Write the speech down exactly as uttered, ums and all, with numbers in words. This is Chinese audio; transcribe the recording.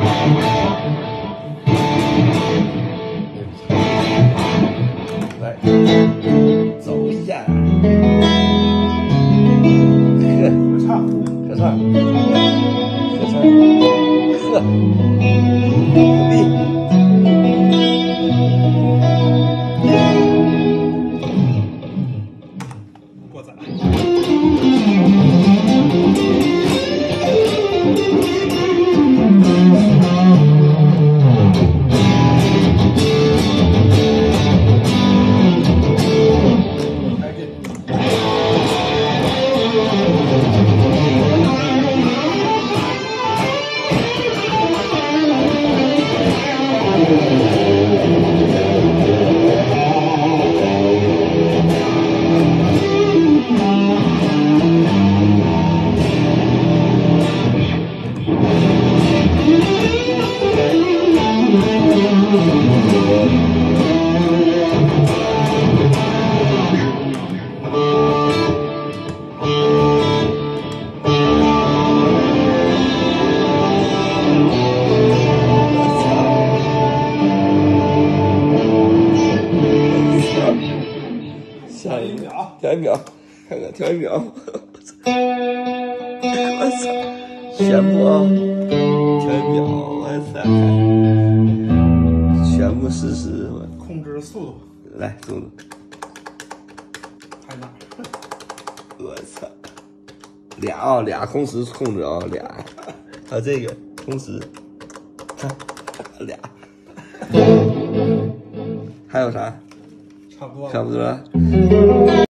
来，走一下。呵， 合唱， 合唱，合唱，呵，牛逼！ 过载。 下一秒，调一秒，看看调一秒，我操，宣布啊，调一秒，我操，宣布实时， 控制速度， 来，速度， 拍哪？ 我操，俩啊，俩同时控制啊，俩，还有这个同时，俩，还有啥？ 差不多了。 差不多了。